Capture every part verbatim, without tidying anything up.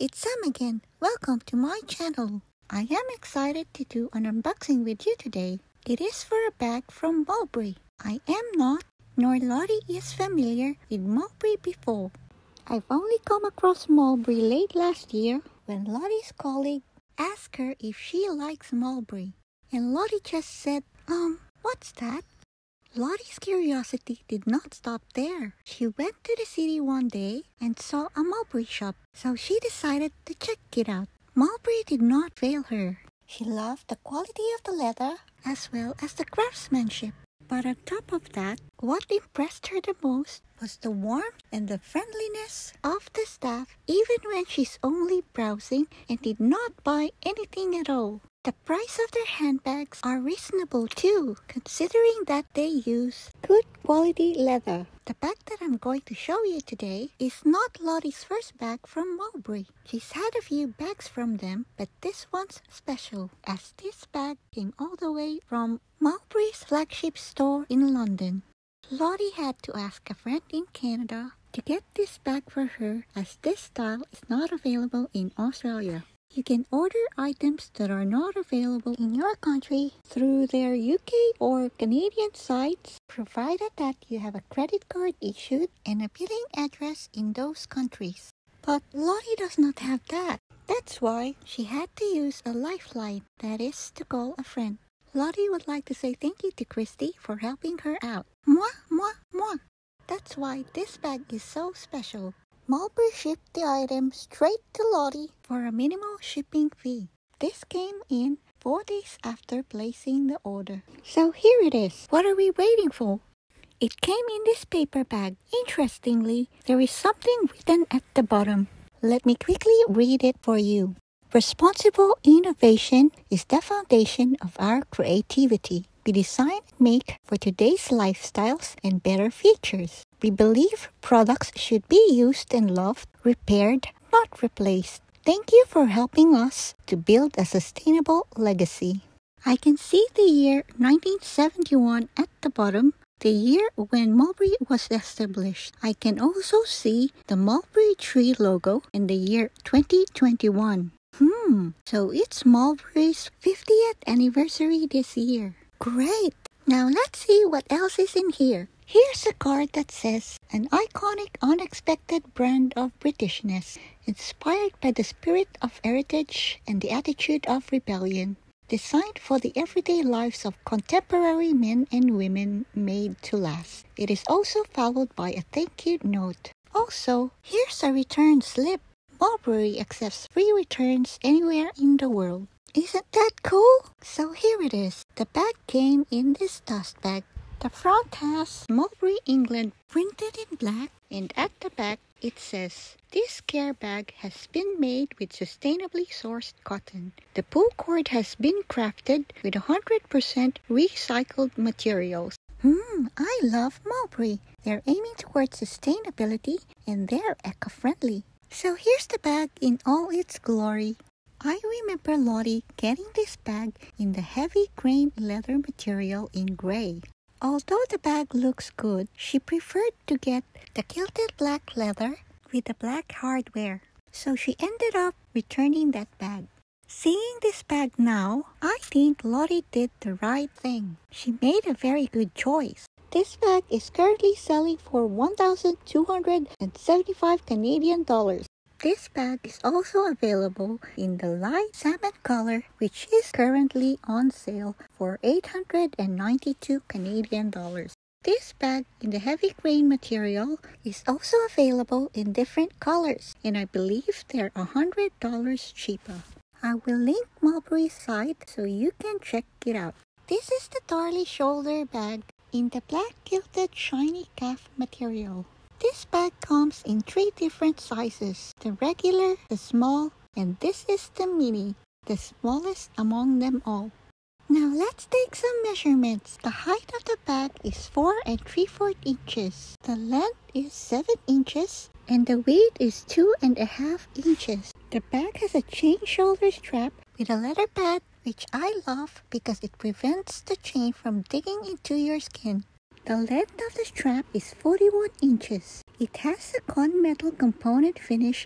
it's Sam again. Welcome to my channel. I am excited to do an unboxing with you today. It is for a bag from Mulberry. I am not, nor Lottie is familiar with Mulberry before. I've only come across Mulberry late last year when Lottie's colleague asked her if she likes Mulberry. And Lottie just said, um, what's that? Lottie's curiosity did not stop there. She went to the city one day and saw a mulberry shop, so she decided to check it out. Mulberry did not fail her. She loved the quality of the leather as well as the craftsmanship. But on top of that, what impressed her the most was the warmth and the friendliness of the staff, even when she's only browsing and did not buy anything at all. The price of their handbags are reasonable too, considering that they use good quality leather. The bag that I'm going to show you today is not Lottie's first bag from Mulberry. She's had a few bags from them, but this one's special, as this bag came all the way from Mulberry's flagship store in London. Lottie had to ask a friend in Canada to get this bag for her, as this style is not available in Australia. You can order items that are not available in your country through their U K or Canadian sites, provided that you have a credit card issued and a billing address in those countries. But Lottie does not have that. That's why she had to use a lifeline, that is, to call a friend. Lottie would like to say thank you to Christy for helping her out. Mwah, mwah, mwah. That's why this bag is so special. Mulberry shipped the item straight to Lottie for a minimal shipping fee. This came in four days after placing the order. So here it is. What are we waiting for? It came in this paper bag. Interestingly, there is something written at the bottom. Let me quickly read it for you. Responsible innovation is the foundation of our creativity. We design and make for today's lifestyles and better features. We believe products should be used and loved, repaired, not replaced. Thank you for helping us to build a sustainable legacy. I can see the year nineteen seventy-one at the bottom, the year when Mulberry was established. I can also see the Mulberry tree logo and the year twenty twenty-one. Hmm, so it's Mulberry's fiftieth anniversary this year. Great! Now let's see what else is in here. Here's a card that says, an iconic, unexpected brand of Britishness, inspired by the spirit of heritage and the attitude of rebellion, designed for the everyday lives of contemporary men and women, made to last. It is also followed by a thank you note. Also, here's a return slip. Mulberry accepts free returns anywhere in the world. Isn't that cool? So here it is. The bag came in this dust bag. The front has Mulberry England printed in black, and at the back it says, this care bag has been made with sustainably sourced cotton. The pull cord has been crafted with one hundred percent recycled materials. Hmm, I love Mulberry. They're aiming towards sustainability and they're eco-friendly. So here's the bag in all its glory. I remember Lottie getting this bag in the heavy grain leather material in gray. Although the bag looks good, she preferred to get the quilted black leather with the black hardware. So she ended up returning that bag. Seeing this bag now, I think Lottie did the right thing. She made a very good choice. This bag is currently selling for one thousand two hundred seventy-five Canadian dollars. This bag is also available in the light salmon color, which is currently on sale for eight hundred ninety-two Canadian dollars. This bag in the heavy grain material is also available in different colors, and I believe they're one hundred dollars cheaper. I will link Mulberry's site so you can check it out. This is the Darley shoulder bag in the black quilted shiny calf material. This bag comes in three different sizes, the regular, the small, and this is the mini, the smallest among them all. Now let's take some measurements. The height of the bag is four and three fourths inches. The length is seven inches and the weight is two and a half inches. The bag has a chain shoulder strap with a leather pad, which I love because it prevents the chain from digging into your skin. The length of the strap is forty-one inches. It has a gunmetal component finish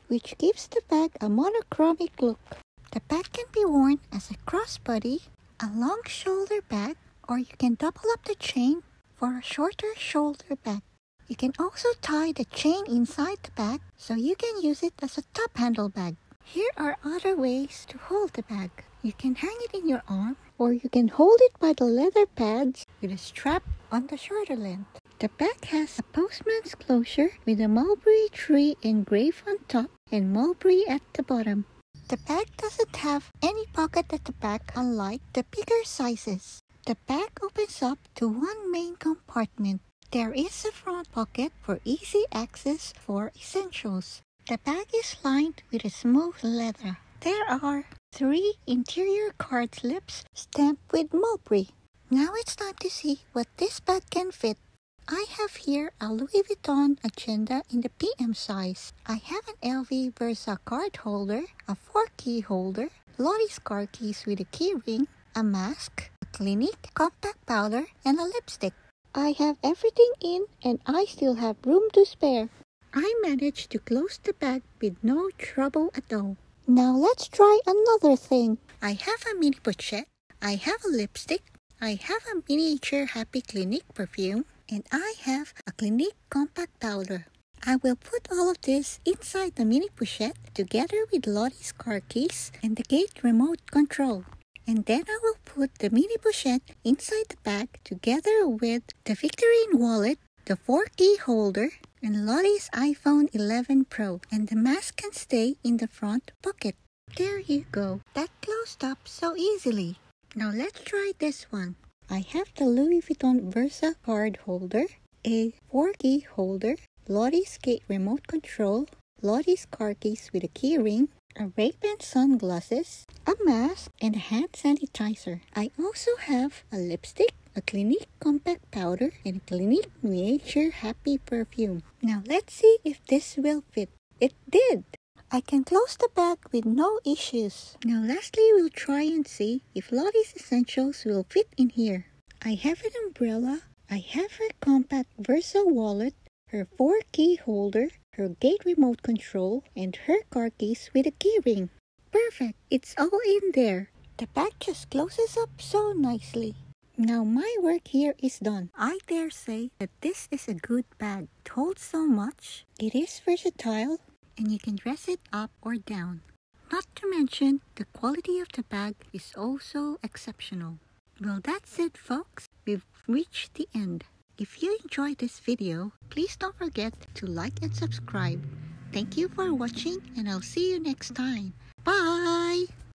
which gives the bag a monochromatic look. The bag can be worn as a crossbody, a long shoulder bag, or you can double up the chain for a shorter shoulder bag. You can also tie the chain inside the bag so you can use it as a top handle bag. Here are other ways to hold the bag. You can hang it in your arm, or you can hold it by the leather pads with a strap on the shorter length. The bag has a postman's closure with a mulberry tree engraved on top and mulberry at the bottom. The bag doesn't have any pocket at the back, unlike the bigger sizes. The bag opens up to one main compartment. There is a front pocket for easy access for essentials. The bag is lined with a smooth leather. There are three interior card slips stamped with mulberry. Now it's time to see what this bag can fit. I have here a Louis Vuitton Agenda in the P M size. I have an L V Versa card holder, a four key holder, Lottie's car keys with a key ring, a mask, a Clinique compact powder, and a lipstick. I have everything in and I still have room to spare. I managed to close the bag with no trouble at all. Now let's try another thing. I have a mini pochette, I have a lipstick, I have a miniature Happy Clinique perfume, and I have a Clinique compact powder. I will put all of this inside the mini pochette together with Lottie's car keys and the gate remote control. And then I will put the mini pochette inside the bag together with the Victorine wallet, the four key holder, and Lottie's iPhone eleven Pro, and the mask can stay in the front pocket. There you go. That closed up so easily. Now let's try this one. I have the Louis Vuitton Versa card holder, a four key holder, Lottie's gate remote control, Lottie's car keys with a key ring, a Ray-Ban sunglasses, a mask, and a hand sanitizer. I also have a lipstick, a Clinique compact powder, and a Clinique miniature Happy perfume. Now let's see if this will fit. It did! I can close the bag with no issues. Now lastly, we'll try and see if Lottie's essentials will fit in here. I have an umbrella, I have her compact Versa wallet, her four key holder, her gate remote control, and her car keys with a key ring. Perfect! It's all in there. The bag just closes up so nicely. Now my work here is done. I dare say that this is a good bag. It holds so much. It is versatile, and you can dress it up or down. Not to mention, the quality of the bag is also exceptional. Well, that's it, folks. We've reached the end. If you enjoyed this video, please don't forget to like and subscribe. Thank you for watching, and I'll see you next time. Bye!